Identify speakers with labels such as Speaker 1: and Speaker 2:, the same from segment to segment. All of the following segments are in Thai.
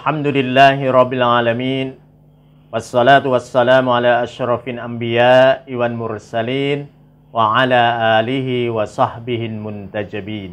Speaker 1: الحمد لله رب العالمين والصلاة والسلام على أشرف الأنبياء والمرسلين وعلى آله وصحبه المنتجبين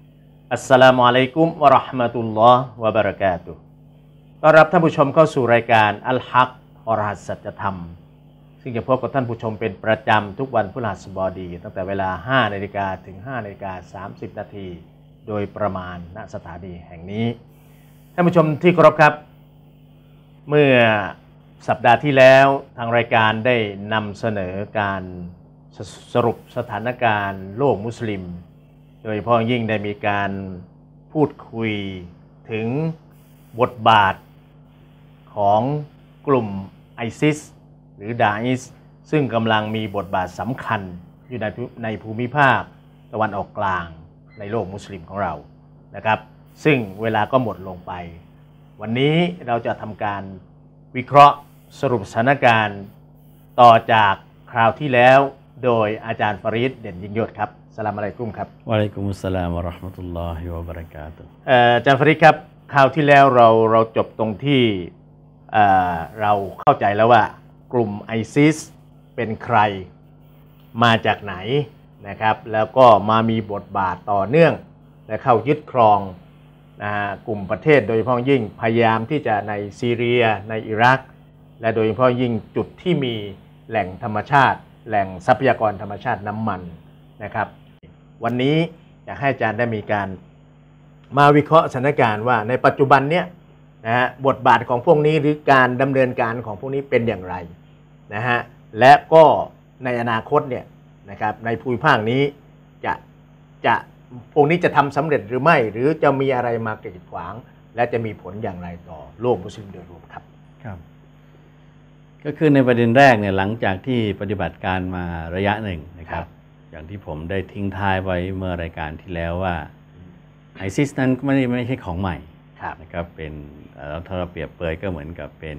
Speaker 1: السلام عليكم ورحمة الله وبركاته ต้อนรับท่านผู้ชมเข้าสู่รายการอัลฮักอรหัสสัจธรรมซึ่งจะพบกับท่านผู้ชมเป็นประจำทุกวันพฤหัสบดีตั้งแต่เวลา 5 นาฬิกาถึง 5 นาฬิกา 30 นาทีโดยประมาณณสถานีแห่งนี้ท่านผู้ชมที่เคารพครับเมื่อสัปดาห์ที่แล้วทางรายการได้นำเสนอการสรุปสถานการณ์โลกมุสลิมโดยเฉพาะยิ่งได้มีการพูดคุยถึงบทบาทของกลุ่มไอซิสหรือดาอิสซึ่งกำลังมีบทบาทสำคัญอยู่ในภูมิภาคตะวันออกกลางในโลกมุสลิมของเรานะครับซึ่งเวลาก็หมดลงไปวันนี้เราจะทำการวิเคราะห์สรุปสถานการณ์ต่อจากคราวที่แล้วโดยอาจารย์ฟาริดเด่นยิ่งยศครับสลามอะลัยกุมครับ
Speaker 2: วะอะลัยกุมุสสลามวะเราะห์มะตุลลอฮิวะบะเราะกาตุฮ์
Speaker 1: อาจารย์ฟาริดครับคราวที่แล้วเราจบตรงที่เราเข้าใจแล้วว่ากลุ่มไอซิสเป็นใครมาจากไหนนะครับแล้วก็มามีบทบาทต่อเนื่องและเข้ายึดครองกลุ่มประเทศโดยเฉพาะยิ่งพยายามที่จะในซีเรียในอิรักและโดยเฉพาะยิ่งจุดที่มีแหล่งธรรมชาติแหล่งทรัพยากรธรรมชาติน้ำมันนะครับวันนี้อยากให้อาจารย์ได้มีการมาวิเคราะห์สถานการณ์ว่าในปัจจุบันเนี้ยบทบาทของพวกนี้หรือการดำเนินการของพวกนี้เป็นอย่างไรนะฮะและก็ในอนาคตเนี่ยนะครับในภูมิภาคนี้จะพวกนี้จะทำสำเร็จหรือไม่หรือจะมีอะไรมากีดขวางและจะมีผลอย่างไรต่อโลกมุสลิมโดยรวมครับ
Speaker 2: ครับก็คือในประเด็นแรกเนี่ยหลังจากที่ปฏิบัติการมาระยะหนึ่งนะครับอย่างที่ผมได้ทิ้งท้ายไว้เมื่อรายการที่แล้วว่าไอซิสนั้นไม่ใช่ของใหม่นะครับเป็นถ้าเราเปรียบเปรยก็เหมือนกับเป็น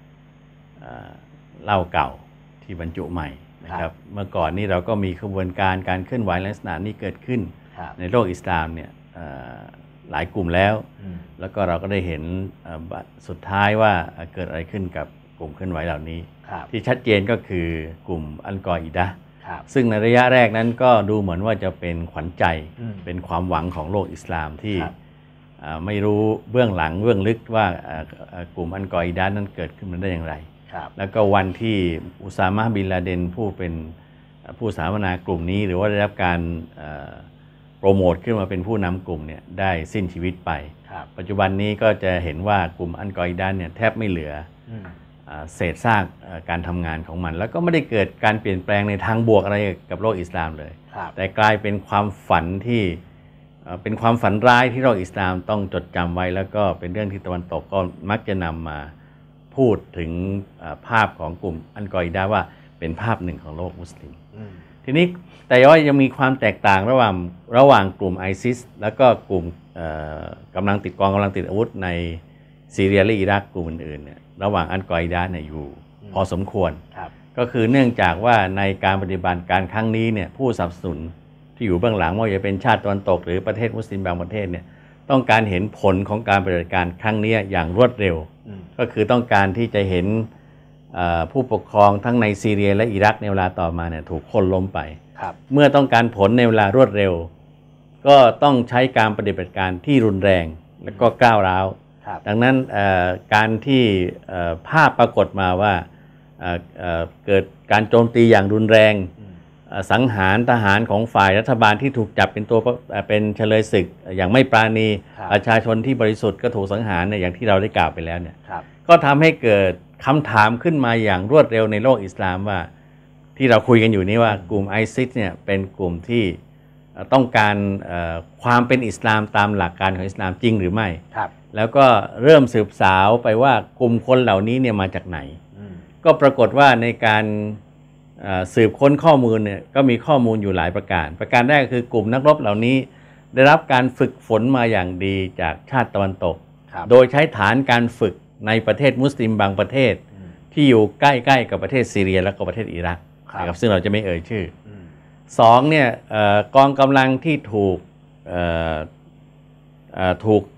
Speaker 2: เหล้าเก่าที่บรรจุใหม่นะครับเมื่อก่อนนี้เราก็มีขบวนการการเคลื่อนไหวลักษณะนี้เกิดขึ้นในโลกอิสลามเนี่ยหลายกลุ่มแล้วก็เราก็ได้เห็นสุดท้ายว่าเกิดอะไรขึ้นกับกลุ่มเคลื่อนไหวเหล่านี้ที่ชัดเจนก็คือกลุ่มอัลกออิดะห์ซึ่งในระยะแรกนั้นก็ดูเหมือนว่าจะเป็นขวัญใจเป็นความหวังของโลกอิสลามที่ไม่รู้เบื้องหลังเบื้องลึกว่ากลุ่มอัลกออิดะห์นั้นเกิดขึ้นมาได้อย่างไรแล้วก็วันที่อุซามะห์บินลาเดนผู้สถาปนากลุ่มนี้หรือว่าได้รับการโปรโมทขึ้นมาเป็นผู้นำกลุ่มเนี่ยได้สิ้นชีวิตไปปัจจุบันนี้ก็จะเห็นว่ากลุ่มอัลกออิดะห์เนี่ยแทบไม่เหลือเศษซากการทำงานของมันแล้วก็ไม่ได้เกิดการเปลี่ยนแปลงในทางบวกอะไรกับโลกอิสลามเลยแต่กลายเป็นความฝันที่เป็นความฝันร้ายที่โลกอิสลามต้องจดจำไว้แล้วก็เป็นเรื่องที่ตะวันตกก็มักจะนำมาพูดถึงภาพของกลุ่มอัลกออิดะห์ว่าเป็นภาพหนึ่งของโลกมุสลิมทีนี้แต่ว่ายังมีความแตกต่างระหว่างกลุ่มไอซิสแล้วก็กลุ่มกำลังติดอาวุธในซีเรียและอิรักกลุ่มอื่นๆเนี่ยระหว่างอัลกออิดะห์เนี่ยอยู่พอสมควรก็คือเนื่องจากว่าในการปฏิบัติการครั้งนี้เนี่ยผู้สนับสนุนที่อยู่เบื้องหลังว่าจะเป็นชาติตะวันตกหรือประเทศมุสลิมบางประเทศเนี่ยต้องการเห็นผลของการปฏิบัติการครั้งนี้อย่างรวดเร็วก็คือต้องการที่จะเห็นผู้ปกครองทั้งในซีเรียและอิรักในเวลาต่อมาเนี่ยถูกโค่นล้มไปเมื่อต้องการผลในเวลารวดเร็วก็ต้องใช้การปฏิบัติการที่รุนแรงและก็ก้าวร้าวดังนั้นการที่ภาพปรากฏมาว่าเกิดการโจมตีอย่างรุนแรงสังหารทหารของฝ่ายรัฐบาลที่ถูกจับเป็นเฉลยศึกอย่างไม่ปราณีประชาชนที่บริสุทธิ์ก็ถูกสังหารเนี่ยอย่างที่เราได้กล่าวไปแล้วเนี่ยก็ทำให้เกิดคำถามขึ้นมาอย่างรวดเร็วในโลกอิสลามว่าที่เราคุยกันอยู่นี้ว่ากลุ่มไอซิสเนี่ยเป็นกลุ่มที่ต้องการความเป็นอิสลามตามหลักการของอิสลามจริงหรือไม่แล้วก็เริ่มสืบสาวไปว่ากลุ่มคนเหล่านี้เนี่ยมาจากไหนก็ปรากฏว่าในการสืบค้นข้อมูลเนี่ยก็มีข้อมูลอยู่หลายประการแรกคือกลุ่มนักรบเหล่านี้ได้รับการฝึกฝนมาอย่างดีจากชาติตะวันตกโดยใช้ฐานการฝึกในประเทศมุสลิมบางประเทศที่อยู่ใกล้ๆกับประเทศซีเรียและก็ประเทศอิรักนะครับซึ่งเราจะไม่เอ่ยชื่อสองเนี่ยกองกำลังที่ถูก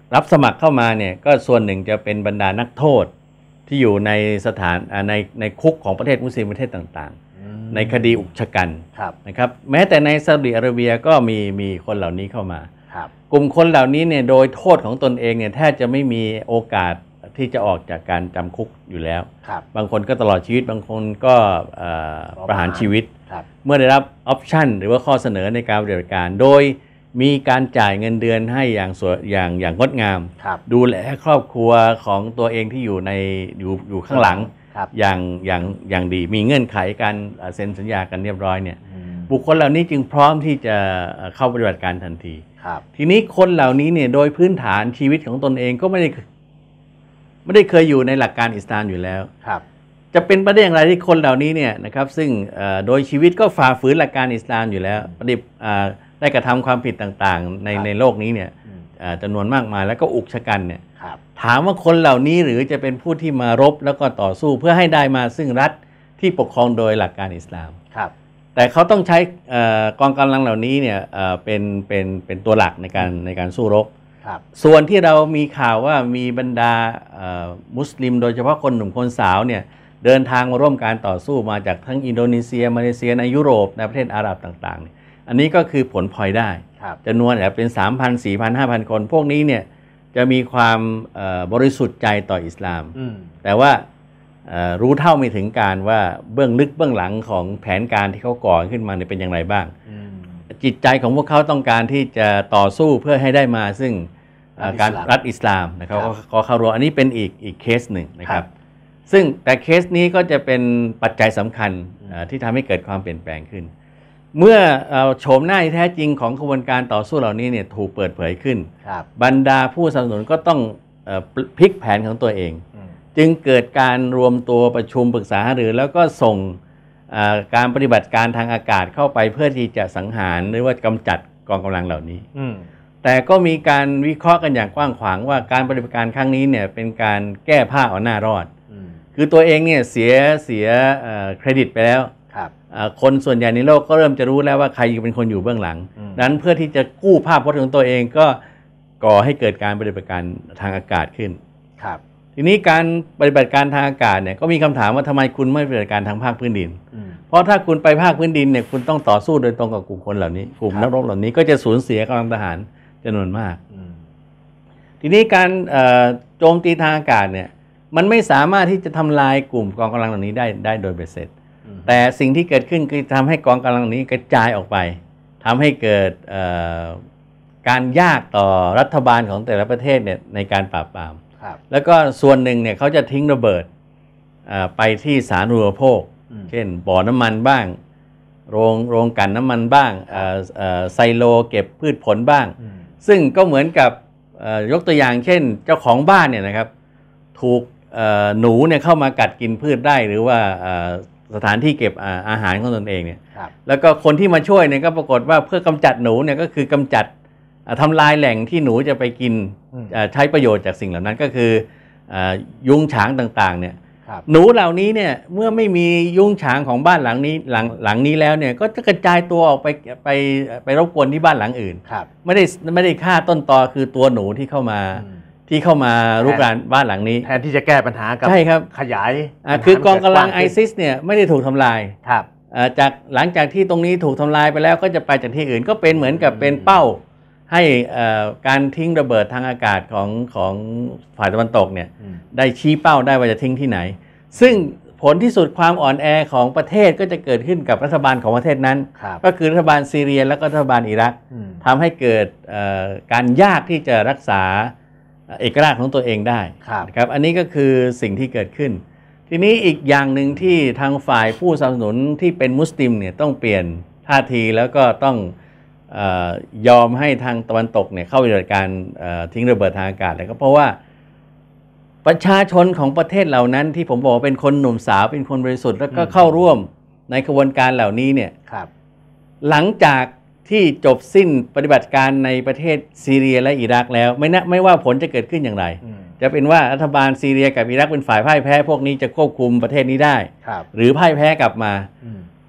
Speaker 2: รับสมัครเข้ามาเนี่ยก็ส่วนหนึ่งจะเป็นบรรดานักโทษที่อยู่ในสถานในคุกของประเทศมุสลิมประเทศต่างๆในคดีอุกชะกันนะครับแม้แต่ในซาอุดิอาระเบียก็มีคนเหล่านี้เข้ามากลุ่มคนเหล่านี้เนี่ยโดยโทษของตนเองเนี่ยแทบจะไม่มีโอกาสที่จะออกจากการจำคุกอยู่แล้วบางคนก็ตลอดชีวิตบางคนก็ประหารชีวิตเมื่อได้รับออปชันหรือว่าข้อเสนอในการปฏิบัติการโดยมีการจ่ายเงินเดือนให้อย่างงดงามดูแลครอบครัวของตัวเองที่อยู่ข้างหลังอย่างดีมีเงื่อนไขการเซ็นสัญญากันเรียบร้อยเนี่ยบุคคลเหล่านี้จึงพร้อมที่จะเข้าปฏิบัติการทันทีทีนี้คนเหล่านี้เนี่ยโดยพื้นฐานชีวิตของตนเองก็ไม่ได้เคยอยู่ในหลักการอิสลามอยู่แล้วจะเป็นไปได้อย่างไรที่คนเหล่านี้เนี่ยนะครับซึ่งโดยชีวิตก็ฝ่าฝืนหลักการอิสลามอยู่แล้วได้กระทำความผิดต่างๆในโลกนี้เนี่ยจำนวนมากมายแล้วก็อุกชะกันเนี่ยถามว่าคนเหล่านี้หรือจะเป็นผู้ที่มารบแล้วก็ต่อสู้เพื่อให้ได้มาซึ่งรัฐที่ปกครองโดยหลักการอิสลามแต่เขาต้องใช้กองกำลังเหล่านี้เนี่ยเป็นตัวหลักในการสู้รบส่วนที่เรามีข่าวว่ามีบรรดามุสลิมโดยเฉพาะคนหนุ่มคนสาวเนี่ยเดินทางมาร่วมการต่อสู้มาจากทั้งอินโดนีเซียมาเลเซียในยุโรปในประเทศอาหรับต่างๆอันนี้ก็คือผลพลอยได้จำนวนเป็น 3,000 4,000 5,000 คนพวกนี้เนี่ยจะมีความบริสุทธิ์ใจต่ออิสลามแต่ว่ารู้เท่าไม่ถึงการว่าเบื้องลึกเบื้องหลังของแผนการที่เขาก่อขึ้นมาเนี่ยเป็นอย่างไรบ้างจิตใจของพวกเขาต้องการที่จะต่อสู้เพื่อให้ได้มาซึ่งการรัฐอิสลามนะครับก็เข้าร่วมอันนี้เป็นอีกเคสหนึ่งนะครับซึ่งแต่เคสนี้ก็จะเป็นปัจจัยสำคัญที่ทำให้เกิดความเปลี่ยนแปลงขึ้นเมื่อโฉมหน้าที่แท้จริงของกระบวนการต่อสู้เหล่านี้เนี่ยถูกเปิดเผยขึ้นบรรดาผู้สนับสนุนก็ต้องพลิกแผนของตัวเองจึงเกิดการรวมตัวประชุมปรึกษาหารือแล้วก็ส่งการปฏิบัติการทางอากาศเข้าไปเพื่อที่จะสังหารหรือว่ากำจัดกองกำลังเหล่านี้แต่ก็มีการวิเคราะห์กันอย่างกว้างขวางว่าการปฏิบัติการครั้งนี้เนี่ยเป็นการแก้ผ้าเอาหน้ารอดคือตัวเองเนี่ยเสียเครดิตไปแล้วคนส่วนใหญ่ในโลกก็เริ่มจะรู้แล้วว่าใครเป็นคนอยู่เบื้องหลังนั้นเพื่อที่จะกู้ภาพพจน์ของตัวเองก็ก่อให้เกิดการปฏิบัติการทางอากาศขึ้นทีนี้การปฏิบัติการทางอากาศเนี่ยก็มีคำถามว่าทำไมคุณไม่ปฏิบัติการทางภาคพื้นดินเพราะถ้าคุณไปภาคพื้นดินเนี่ยคุณต้องต่อสู้โดยตรงกับกลุ่มคนเหล่านี้กลุ่มนักรบเหล่านี้ก็จะสูญเสียกำลังทหารจำนวนมากทีนี้การโจมตีทางอากาศเนี่ยมันไม่สามารถที่จะทำลายกลุ่มกองกำลังเหล่านี้ได้โดยเบ็ดเสร็จแต่สิ่งที่เกิดขึ้นคือทำให้กองกำลังนี้กระจายออกไปทำให้เกิดการยากต่อรัฐบาลของแต่ละประเทศเนี่ยในการปราบปรามแล้วก็ส่วนหนึ่งเนี่ยเขาจะทิ้งระเบิดไปที่สาธารณูปโภคเช่นบ่อน้ำมันบ้างโรงกลั่นน้ำมันบ้างไซโลเก็บพืชผลบ้างซึ่งก็เหมือนกับยกตัวอย่างเช่นเจ้าของบ้านเนี่ยนะครับถูกหนูเนี่ยเข้ามากัดกินพืชได้หรือว่าสถานที่เก็บอาหารของตนเองเนี่ยแล้วก็คนที่มาช่วยเนี่ยก็ปรากฏว่าเพื่อกำจัดหนูเนี่ยก็คือกำจัดทำลายแหล่งที่หนูจะไปกินใช้ประโยชน์จากสิ่งเหล่านั้นก็คือยุงฉางต่างๆเนี่ยหนูเหล่านี้เนี่ยเมื่อไม่มียุงฉางของบ้านหลังนี้แล้วเนี่ยก็จะกระจายตัวออกไปรบกวนที่บ้านหลังอื่นไม่ได้ฆ่าต้นตอคือตัวหนูที่เข้ามารุกรานบ้านหลังนี้
Speaker 1: แทนที่จะแก้ปัญหากับ
Speaker 2: ใช่ครับ
Speaker 1: ขยาย
Speaker 2: คือกองกำลังไอซิสเนี่ยไม่ได้ถูกทำลายจากหลังจากที่ตรงนี้ถูกทำลายไปแล้วก็จะไปจากที่อื่นก็เป็นเหมือนกับเป็นเป้าให้การทิ้งระเบิดทางอากาศของฝ่ายตะวันตกเนี่ยได้ชี้เป้าได้ว่าจะทิ้งที่ไหนซึ่งผลที่สุดความอ่อนแอของประเทศก็จะเกิดขึ้นกับรัฐบาลของประเทศนั้นก็คือรัฐบาลซีเรียและก็รัฐบาลอิรักทำให้เกิดการยากที่จะรักษาเอกราชของตัวเองได้ครับอันนี้ก็คือสิ่งที่เกิดขึ้นทีนี้อีกอย่างหนึ่งที่ทางฝ่ายผู้สนับสนุนที่เป็นมุสลิมเนี่ยต้องเปลี่ยนท่าทีแล้วก็ต้องยอมให้ทางตะวันตกเนี่ยเข้าไปในการทิ้งระเบิดทางอากาศเลยก็เพราะว่าประชาชนของประเทศเหล่านั้นที่ผมบอกเป็นคนหนุ่มสาวเป็นคนบริสุทธิ์แล้วก็เข้าร่วมในกระบวนการเหล่านี้เนี่ยหลังจากที่จบสิ้นปฏิบัติการในประเทศซีเรียและอิรักแล้วไม่ว่าผลจะเกิดขึ้นอย่างไรจะเป็นว่ารัฐบาลซีเรียกับอิรักเป็นฝ่ายพ่ายแพ้พวกนี้จะควบคุมประเทศนี้ได้หรือพ่ายแพ้กลับมา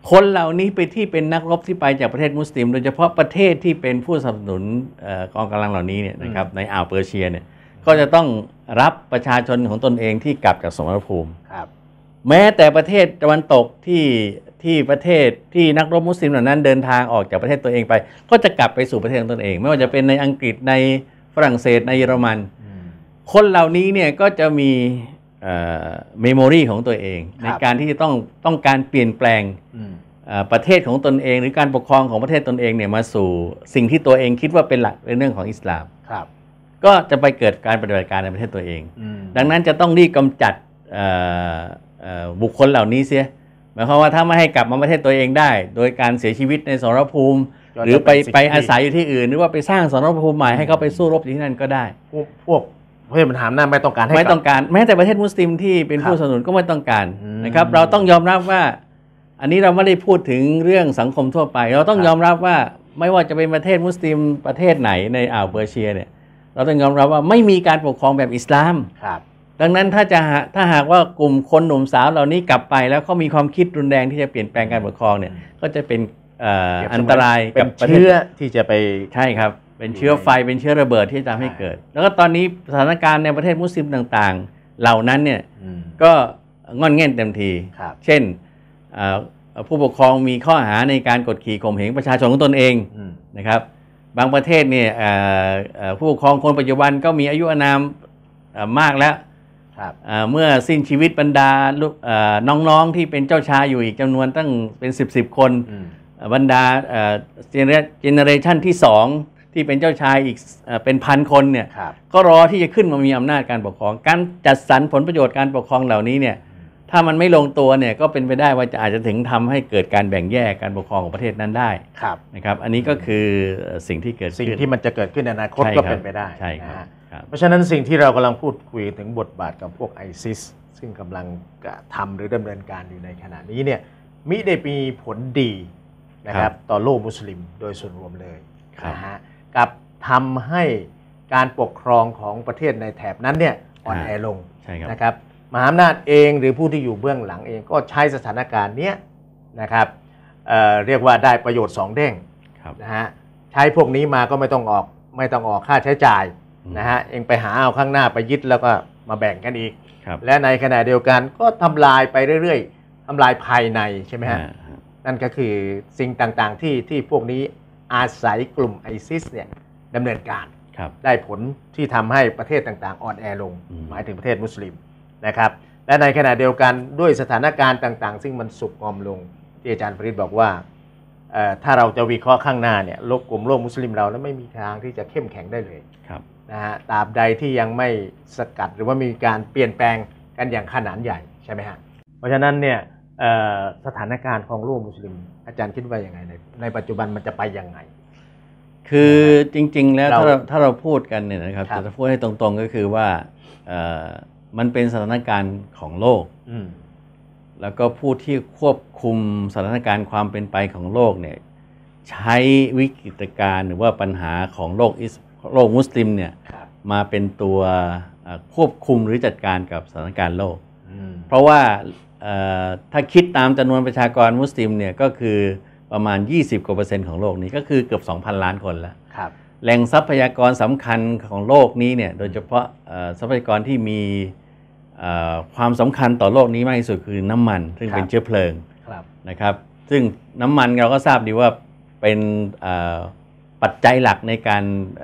Speaker 2: คนเหล่านี้ไปที่เป็นนักรบที่ไปจากประเทศมุสลิมโดยเฉพาะประเทศที่เป็นผู้สนับสนุนกองกำลังเหล่านี้เนี่ยนะครับในอ่าวเปอร์เซียเนี่ยก็จะต้องรับประชาชนของตนเองที่กลับจากสมรภูมิแม้แต่ประเทศตะวันตกที่ประเทศที่นักรบมุสลิมเหล่านั้นเดินทางออกจากประเทศตัวเองไปก็จะกลับไปสู่ประเทศของตนเองไม่ว่าจะเป็นในอังกฤษในฝรั่งเศสในเยอรมันคนเหล่านี้เนี่ยก็จะมีเมมโมรีของตัวเองในการที่จะต้องการเปลี่ยนแปลงประเทศของตนเองหรือการปกครองของประเทศตนเองเนี่ยมาสู่สิ่งที่ตัวเองคิดว่าเป็นหลักในเรื่องของอิสลามก็จะไปเกิดการปฏิบัติการในประเทศตัวเองดังนั้นจะต้องรีบกำจัดบุคคลเหล่านี้เสียหมายความว่าถ้าไม่ให้กลับมาประเทศตัวเองได้โดยการเสียชีวิตในสมรภูมิหรือไปอาศัยอยู่ที่อื่นหรือว่าไปสร้างสมรภูมิใหม่ให้เขาไปสู้รบอยู่ที่นั่นก็ได้
Speaker 1: พวกประเทศมันถามหน้าไม่ต้องการให้
Speaker 2: ไม่ต้องการแม้แต่ประเทศมุสลิมที่เป็นผู้สนับสนุนก็ไม่ต้องการนะครับเราต้องยอมรับว่าอันนี้เราไม่ได้พูดถึงเรื่องสังคมทั่วไปเราต้องยอมรับว่าไม่ว่าจะเป็นประเทศมุสลิมประเทศไหนในอ่าวเปอร์เซียเนี่ยเราต้องยอมรับว่าไม่มีการปกครองแบบอิสลามดังนั้นถ้าหากว่ากลุ่มคนหนุ่มสาวเหล่านี้กลับไปแล้วเขามีความคิดรุนแรงที่จะเปลี่ยนแปลงการปกครองเนี่ยก็จะเป็นอันตรายกับ
Speaker 1: เชื้อที่จะไป
Speaker 2: ใช่ครับเป็นเชื้อไฟเป็นเชื้อระเบิดที่จะทำให้เกิดแล้วก็ตอนนี้สถานการณ์ในประเทศมุสลิมต่างๆเหล่านั้นเนี่ยก็งอนแง่นเต็มทีเช่นผู้ปกครองมีข้อหาในการกดขี่ข่มเหงประชาชนของตนเองนะครับบางประเทศเนี่ยผู้ปกครองคนปัจจุบันก็มีอายุอานามมากแล้วเมื่อสิ้นชีวิตบรรดาน้องๆที่เป็นเจ้าชายอยู่อีกจำนวนตั้งเป็น10คนบรรดาเจเนอเรชันที่2ที่เป็นเจ้าชายอีกเป็น1,000 คนเนี่ยก็รอที่จะขึ้นมามีอำนาจการปกครองการจัดสรรผลประโยชน์การปกครองเหล่านี้เนี่ยถ้ามันไม่ลงตัวเนี่ยก็เป็นไปได้ว่าอาจจะถึงทำให้เกิดการแบ่งแยกการปกครองของประเทศนั้นได้นะครับอันนี้ก็คือสิ่งที่เกิด
Speaker 1: สิ่งที่มันจะเกิดขึ้นในอนาคตก็เป็นไปได้
Speaker 2: ใช่ครับ
Speaker 1: เพราะฉะนั้นสิ่งที่เรากำลังพูดคุยถึงบทบาทกับพวกไอซิสซึ่งกำลังทำหรือดำเนินการอยู่ในขณะนี้เนี่ยมิได้มีผลดีนะครับต่อโลกมุสลิมโดยส่วนรวมเลยนะฮะกับทำให้การปกครองของประเทศในแถบนั้นเนี่ยอ่อนแอลงนะครับมหาอำนาจเองหรือผู้ที่อยู่เบื้องหลังเองก็ใช้สถานการณ์นี้นะครับเรียกว่าได้ประโยชน์2เด้งนะฮะใช้พวกนี้มาก็ไม่ต้องออกค่าใช้จ่ายนะฮะเองไปหาเอาข้างหน้าไปยึดแล้วก็มาแบ่งกันอีกและในขณะเดียวกันก็ทำลายไปเรื่อยๆทำลายภายในใช่ไหมฮะนั่นก็คือสิ่งต่างๆที่พวกนี้อาศัยกลุ่มไอซิสเนี่ยดำเนินการได้ผลที่ทำให้ประเทศต่างๆอ่อนแอลงหมายถึงประเทศมุสลิมนะครับและในขณะเดียวกันด้วยสถานการณ์ต่างๆซึ่งมันสุกงอมลงที่อาจารย์ฟริดบอกว่าถ้าเราจะวิเคราะห์ข้างหน้าเนี่ยกลุ่มโลกมุสลิมเราแล้วไม่มีทางที่จะเข้มแข็งได้เลยนะฮะตราบใดที่ยังไม่สกัดหรือว่ามีการเปลี่ยนแปลงกันอย่างขนาดใหญ่ใช่ไหมฮะเพราะฉะนั้นเนี่ยสถานการณ์ของโลกมุสลิมอาจารย์คิดว่าอย่างไรในปัจจุบันมันจะไปยังไง
Speaker 2: คือจริงๆแล้วถ้าเราพูดกันเนี่ยนะครับจะพูดให้ตรงๆก็คือว่ามันเป็นสถานการณ์ของโลกแล้วก็ผู้ที่ควบคุมสถานการณ์ความเป็นไปของโลกเนี่ยใช้วิกฤตการณ์หรือว่าปัญหาของโลกมุสลิมเนี่ยมาเป็นตัวควบคุมหรือจัดการกับสถานการณ์โลกเพราะว่าถ้าคิดตามจำนวนประชากรมุสลิมเนี่ยก็คือประมาณ 20% ของโลกนี้ก็คือเกือบ 2,000 ล้านคนแล้วแหล่งทรัพยากรสำคัญของโลกนี้เนี่ยโดยเฉพาะทรัพยากรที่มีความสำคัญต่อโลกนี้มากที่สุดคือน้ำมันซึ่งเป็นเชื้อเพลิงนะครับซึ่งน้ำมันเราก็ทราบดีว่าเป็นปัจจัยหลักในการ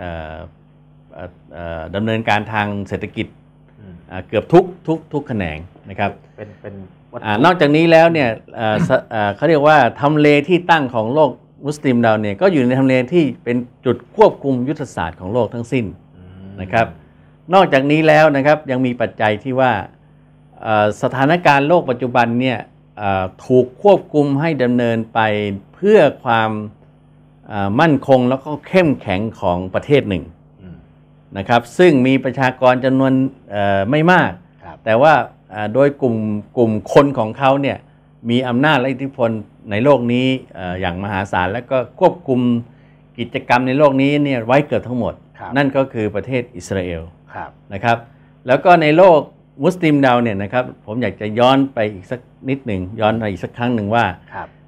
Speaker 2: ดำเนินการทางเศรษฐกิจเกือบทุกแขนงนะครับนอกจากนี้แล้วเนี่ยเขาเรียกว่าทำเลที่ตั้งของโลกมุสลิมเราเนี่ยก็อยู่ในทำเลที่เป็นจุดควบคุมยุทธศาสตร์ของโลกทั้งสิ้นนะครับนอกจากนี้แล้วนะครับยังมีปัจจัยที่ว่าสถานการณ์โลกปัจจุบันเนี่ยถูกควบคุมให้ดำเนินไปเพื่อความมั่นคงแล้วก็เข้มแข็งของประเทศหนึ่งนะครับซึ่งมีประชากรจำนวนไม่มากแต่ว่าโดยกลุ่มคนของเขาเนี่ยมีอำนาจและอิทธิพลในโลกนี้อย่างมหาศาลและก็ควบคุมกิจกรรมในโลกนี้เนี่ยไว้เกือบทั้งหมดนั่นก็คือประเทศอิสราเอลนะครับแล้วก็ในโลกมุสลิมเราเนี่ยนะครับผมอยากจะย้อนไปอีกสักนิดหนึ่งย้อนไปอีกสักครั้งหนึ่งว่า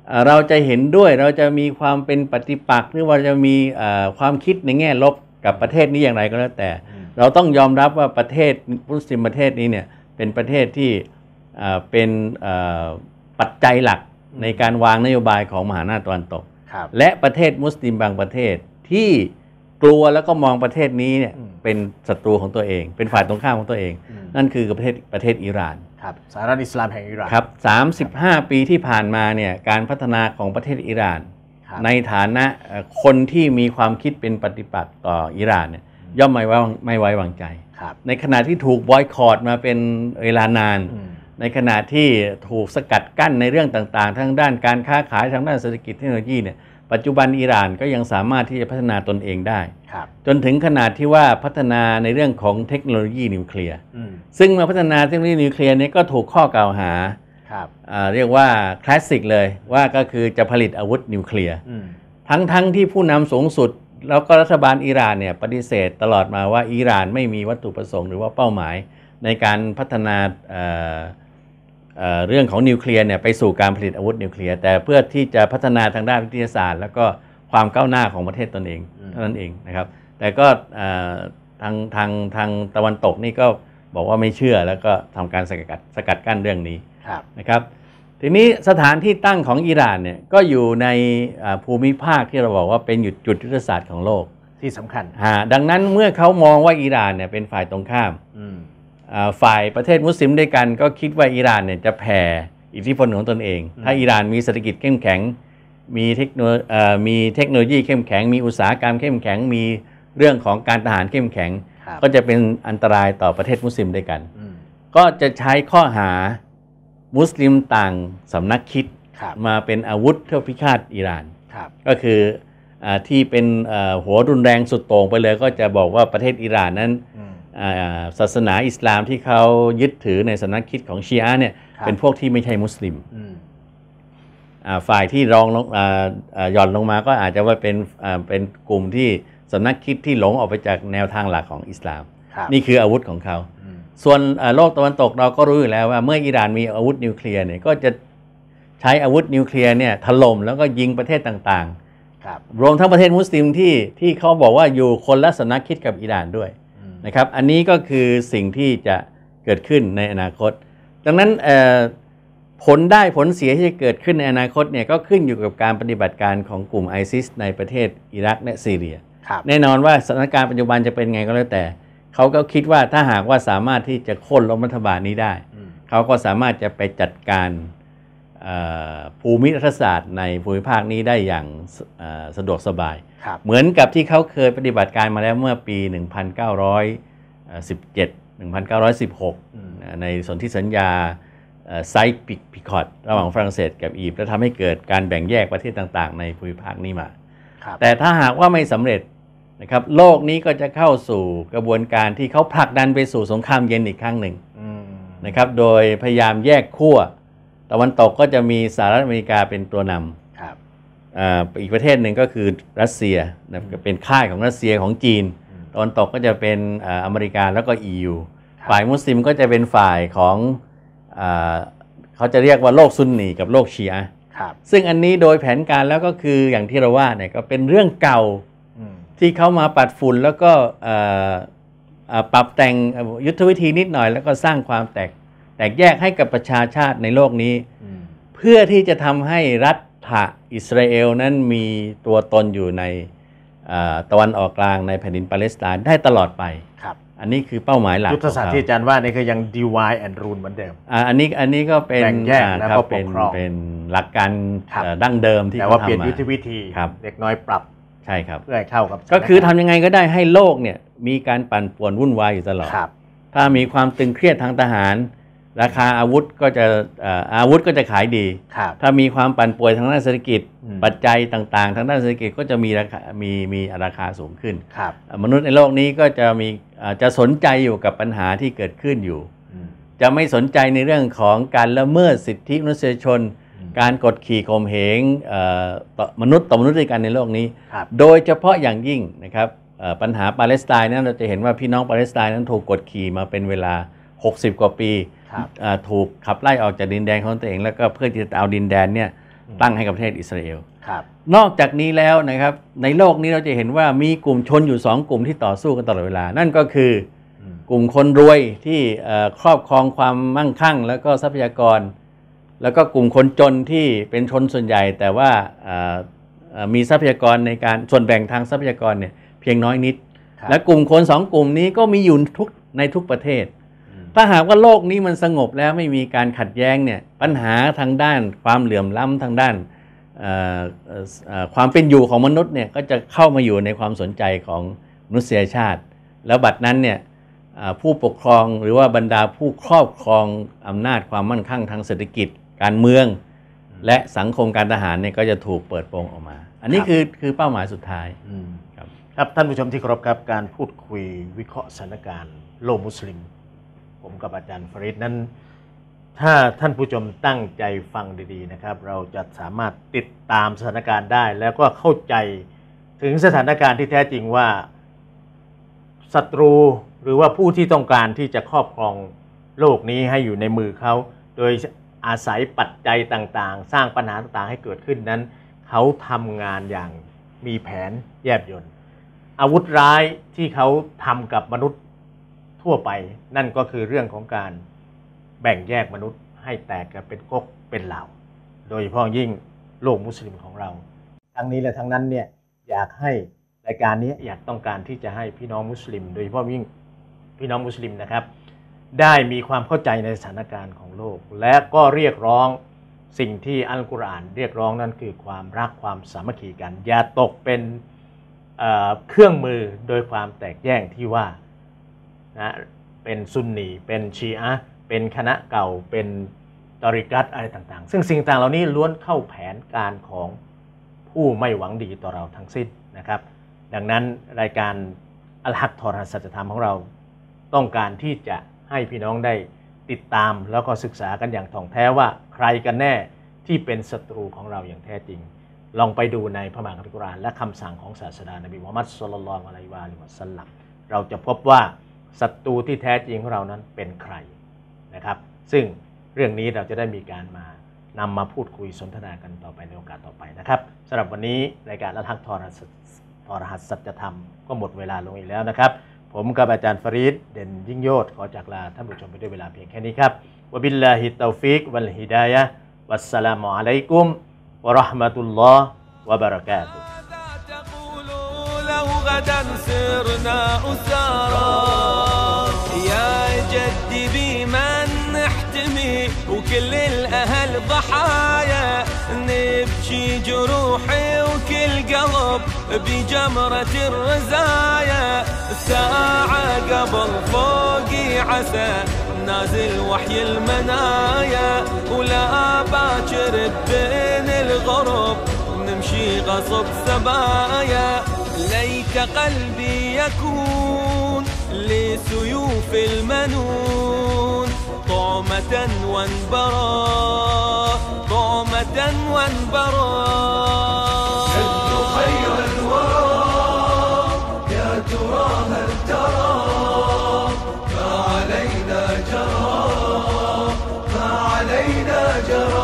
Speaker 2: เราจะเห็นด้วยเราจะมีความเป็นปฏิปักษ์หรือว่าจะมีความคิดในแง่ลบกับประเทศนี้อย่างไรก็แล้วแต่เราต้องยอมรับว่าประเทศมุสลิมประเทศนี้เนี่ยเป็นประเทศที่เป็นปัจจัยหลักในการวางนโยบายของมหาอำนาจตะวันตกและประเทศมุสลิมบางประเทศที่กลัวแล้วก็มองประเทศนี้เนี่ยเป็นศัตรูของตัวเองเป็นฝ่ายตรงข้ามของตัวเองนั่นคือประเทศอิหร่าน
Speaker 1: ครับสหรัฐอิสลามแห่งอิหร่าน
Speaker 2: ครับ35 ปีที่ผ่านมาเนี่ยการพัฒนาของประเทศอิหร่านในฐานะคนที่มีความคิดเป็นปฏิปักษ์ต่ออิหร่านเนี่ยย่อมไม่ไว้วางใจในขณะที่ถูกบอยคอตมาเป็นเวลานานในขณะที่ถูกสกัดกั้นในเรื่องต่างๆทั้งด้านการค้าขายทั้งด้านเศรษฐกิจเทคโนโลยีเนี่ยปัจจุบันอิหร่านก็ยังสามารถที่จะพัฒนาตนเองได้จนถึงขนาดที่ว่าพัฒนาในเรื่องของเทคโนโลยีนิวเคลียร์ซึ่งมาพัฒนาเทคโนโลยีนิวเคลียร์นี้ก็ถูกข้อกล่าวหาเรียกว่าคลาสสิกเลยว่าก็คือจะผลิตอาวุธนิวเคลียร์ทั้งที่ผู้นำสูงสุดแล้วก็รัฐบาลอิหร่านเนี่ยปฏิเสธตลอดมาว่าอิหร่านไม่มีวัตถุประสงค์หรือว่าเป้าหมายในการพัฒนาเรื่องของนิวเคลียร์เนี่ยไปสู่การผลิตอาวุธนิวเคลียร์แต่เพื่อที่จะพัฒนาทางด้านวิทยาศาสตร์แล้วก็ความก้าวหน้าของประเทศตนเองเท่านั้นเองนะครับแต่ก็ทางตะวันตกนี่ก็บอกว่าไม่เชื่อแล้วก็ทำการสกัดกั้นเรื่องนี้นะครับทีนี้สถานที่ตั้งของอิหร่านเนี่ยก็อยู่ในภูมิภาคที่เราบอกว่าเป็นจุดยุทธศาสตร์ของโลก
Speaker 1: ที่สำคัญ
Speaker 2: ดังนั้นเมื่อเขามองว่าอิหร่านเนี่ยเป็นฝ่ายตรงข้ามฝ่ายประเทศมุสลิมด้วยกันก็คิดว่าอิหร่านเนี่ยจะแผ่อิทธิพลของตนเองถ้าอิหร่านมีเศรษฐกิจเข้มแข็งมีเทคโนโลยีเข้มแข็งมีอุตสาหกรรมเข้มแข็งมีเรื่องของการทหารเข้มแข็งก็จะเป็นอันตรายต่อประเทศมุสลิมด้วยกันก็จะใช้ข้อหามุสลิมต่างสำนักคิดมาเป็นอาวุธเพื่อพิฆาตอิหร่านก็คือที่เป็นหัวรุนแรงสุดโต่งไปเลยก็จะบอกว่าประเทศอิหร่านนั้นศาสนาอิสลามที่เขายึดถือในสำนักคิดของชีอะห์เนี่ยเป็นพวกที่ไม่ใช่มุสลิมฝ่ายที่รองหย่อนลงมาก็อาจจะว่าเป็นกลุ่มที่สำนักคิดที่หลงออกไปจากแนวทางหลักของอิสลามนี่คืออาวุธของเขาส่วนโลกตะวันตกเราก็รู้อยู่แล้วว่าเมื่ออิหร่านมีอาวุธนิวเคลียร์เนี่ยก็จะใช้อาวุธนิวเคลียร์เนี่ยถล่มแล้วก็ยิงประเทศต่างๆรวมทั้งประเทศมุสลิมที่เขาบอกว่าอยู่คนละสำนักคิดกับอิหร่านด้วยนะครับอันนี้ก็คือสิ่งที่จะเกิดขึ้นในอนาคตดังนั้นผลเสียที่จะเกิดขึ้นในอนาคตเนี่ยก็ขึ้นอยู่กับการปฏิบัติการของกลุ่มไอซิสในประเทศอิรักและซีเรียแน่นอนว่าสถานการณ์ปัจจุบันจะเป็นไงก็แล้วแต่เขาก็คิดว่าถ้าหากว่าสามารถที่จะโค่นล้มรัฐบาลนี้ได้เขาก็สามารถจะไปจัดการภูมิรัฐศาสตร์ในภูมิภาคนี้ได้อย่างสะดวกสบายเหมือนกับที่เขาเคยปฏิบัติการมาแล้วเมื่อปี 1917-1916 ในสนธิสัญญาไซป์พิคอตระหว่างฝรั่งเศสกับอียิปต์และทำให้เกิดการแบ่งแยกประเทศต่างๆในภูมิภาคนี้มาแต่ถ้าหากว่าไม่สำเร็จนะครับโลกนี้ก็จะเข้าสู่กระบวนการที่เขาผลักดันไปสู่สงครามเย็นอีกครั้งหนึ่งนะครับโดยพยายามแยกขั้วตะวันตกก็จะมีสหรัฐอเมริกาเป็นตัวนำอีกประเทศหนึ่งก็คือรัสเซียเป็นค่ายของรัสเซียของจีนตะวันตกก็จะเป็นอเมริกาแล้วก็ EU ฝ่ายมุสลิมก็จะเป็นฝ่ายของเขาจะเรียกว่าโลกซุนนีกับโลกชีอะห์ซึ่งอันนี้โดยแผนการแล้วก็คืออย่างที่เราว่าเนี่ยก็เป็นเรื่องเก่าที่เขามาปัดฝุ่นแล้วก็ปรับแต่งยุทธวิธีนิดหน่อยแล้วก็สร้างความแตกแยกให้กับประชาชาติในโลกนี้เพื่อที่จะทำให้รัฐอิสราเอลนั้นมีตัวตนอยู่ในตะวันออกกลางในแผ่นดินปาเลสไตน์ได้ตลอดไปอันนี้คือเป้าหมายหลัก
Speaker 1: ยุทธศาสตร์ที่อาจารย์ว่านี่คือยัง divide and rule เหมือนเดิม
Speaker 2: อันนี้ก็เป็น
Speaker 1: แบ่งแยกแล้วก็ปกครอง
Speaker 2: เป็นหลักการดั้งเดิมที่
Speaker 1: แต่ว่าเปลี่ยนยุทธวิธีเล็กน้อยปรับ
Speaker 2: ใช่ครับ
Speaker 1: เพื่อให้เข้ากับ
Speaker 2: ก็คือทำยังไงก็ได้ให้โลกเนี่ยมีการปั่นป่วนวุ่นวายอยู่ตลอดถ้ามีความตึงเครียดทางทหารราคาอาวุธก็จะขายดีถ้ามีความปั่นป่วนทางด้านเศรษฐกิจปัจจัยต่างๆทางด้านเศรษฐกิจก็จะมีราคาสูงขึ้นมนุษย์ในโลกนี้ก็จะสนใจอยู่กับปัญหาที่เกิดขึ้นอยู่จะไม่สนใจในเรื่องของการละเมิดสิทธิมนุษยชนการกดขี่ข่มเหงมนุษย์ต่อมนุษย์ด้วยกันในโลกนี้โดยเฉพาะอย่างยิ่งนะครับปัญหาปาเลสไตน์นั้นเราจะเห็นว่าพี่น้องปาเลสไตน์นั้นถูกกดขี่มาเป็นเวลา60 กว่าปีถูกขับไล่ออกจากดินแดนของตัวเองแล้วก็เพื่อที่จะเอาดินแดนเนี่ยตั้งให้กับประเทศอิสราเอล
Speaker 1: ครับ
Speaker 2: นอกจากนี้แล้วนะครับในโลกนี้เราจะเห็นว่ามีกลุ่มชนอยู่2กลุ่มที่ต่อสู้กันตลอดเวลานั่นก็คือกลุ่มคนรวยที่ครอบครองความมั่งคั่งแล้วก็ทรัพยากรแล้วก็กลุ่มคนจนที่เป็นชนส่วนใหญ่แต่ว่ามีทรัพยากรในการส่วนแบ่งทางทรัพยากรเนี่ยเพียงน้อยนิดและกลุ่มคน2กลุ่มนี้ก็มีอยู่ในทุกประเทศถ้าหากว่าโลกนี้มันสงบแล้วไม่มีการขัดแย้งเนี่ยปัญหาทางด้านความเหลื่อมล้ำทางด้านความเป็นอยู่ของมนุษย์เนี่ยก็จะเข้ามาอยู่ในความสนใจของมนุษยชาติแล้วบัดนั้นเนี่ยผู้ปกครองหรือว่าบรรดาผู้ครอบครองอำนาจความมั่นคงทางเศรษฐกิจการเมืองและสังคมการทหารเนี่ยก็จะถูกเปิดโปงออกมาอันนี้คือเป้าหมายสุดท้าย
Speaker 1: ครับท่านผู้ชมที่เคารพครับการพูดคุยวิเคราะห์สถานการณ์โลกมุสลิมผมกับอาจารย์ฟาริดนั้นถ้าท่านผู้ชมตั้งใจฟังดีๆนะครับเราจะสามารถติดตามสถานการณ์ได้แล้วก็เข้าใจถึงสถานการณ์ที่แท้จริงว่าศัตรูหรือว่าผู้ที่ต้องการที่จะครอบครองโลกนี้ให้อยู่ในมือเขาโดยอาศัยปัจจัยต่างๆสร้างปัญหาต่างๆให้เกิดขึ้นนั้นเขาทำงานอย่างมีแผนแยบยลอาวุธร้ายที่เขาทำกับมนุษย์ทั่วไปนั่นก็คือเรื่องของการแบ่งแยกมนุษย์ให้แตกกันเป็นก๊กเป็นเหล่าโดยเฉพาะยิ่งโลกมุสลิมของเราทั้งนี้และทั้งนั้นเนี่ยอยากให้รายการนี้อยากต้องการที่จะให้พี่น้องมุสลิมโดยเฉพาะยิ่งพี่น้องมุสลิมนะครับได้มีความเข้าใจในสถานการณ์ของโลกและก็เรียกร้องสิ่งที่อัลกุรอานเรียกร้องนั่นคือความรักความสามัคคีกันอย่าตกเป็นเครื่องมือโดยความแตกแยกที่ว่านะเป็นซุนนีเป็นชีอะห์เป็นคณะเก่าเป็นตอริกัตอะไรต่างๆซึ่งสิ่งต่างเหล่านี้ล้วนเข้าแผนการของผู้ไม่หวังดีต่อเราทั้งสิ้นนะครับดังนั้นรายการอัลฮักทอรสัจธรรมของเราต้องการที่จะให้พี่น้องได้ติดตามแล้วก็ศึกษากันอย่างถ่องแท้ว่าใครกันแน่ที่เป็นศัตรูของเราอย่างแท้จริงลองไปดูในพระมหาคัมภีร์กุรอานและคำสั่งของศาสดานบีมุฮัมมัดศ็อลลัลลอฮุอะลัยฮิวะซัลลัมเราจะพบว่าศัตรูที่แท้จริงของเรานั้นเป็นใครนะครับซึ่งเรื่องนี้เราจะได้มีการนำมาพูดคุยสนทนากันต่อไปในโอกาสต่อไปนะครับสำหรับวันนี้รายการอัลฮักทอรหัสสัจธรรมก็หมดเวลาลงอีกแล้วนะครับผมกับอาจารย์ฟาริดเด่นยิ่งโยศขอจากลาท่านผู้ชมไปด้วยเวลาเพียงแค่นี้ครับวะบิลลาฮิตตอฟิกวัลฮิดายะฮ์วัสสลามุอะลัยกุมวะเราะห์มะตุลลอฮ์วะบะเราะกาตุฮ์غدا سرنا أسارى يا جدي بمن نحتمي وكل الأهل ضحايا نبكي جروحي وكل قلب بجمرة الرزايا ساعة قبل فوقي عسى نازل وحي المنايا ولا باكر بين الغرب نمشي غصب سبايا ليت قلبي يكون لسيوف المنون طعمة وانبرا طعمة وانبرا سد خير الورى يا ترى هل ترى ما علينا جرى ما علينا جرى